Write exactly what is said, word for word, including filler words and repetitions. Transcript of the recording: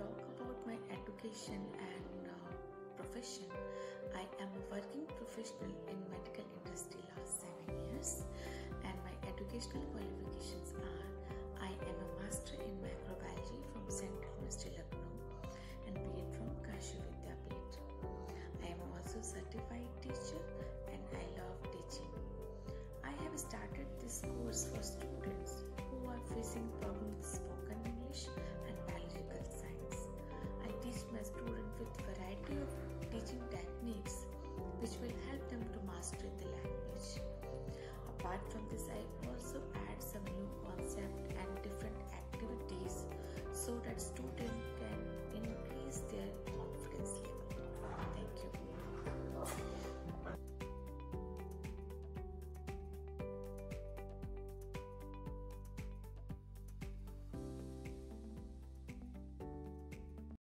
talk about my education and uh, profession, I am a working professional in medical industry last seven years, and my educational qualifications are: I am a master in microbiology from Saint University Lucknow and B.Ed from Kashi Vidyapit. I am also a certified teacher and I love teaching. I have started this course for students who are facing problems with spoken English and biological science. I teach my students with variety of teaching techniques which will help them to master the language. Apart from this, I also add some new concepts and different activities so that students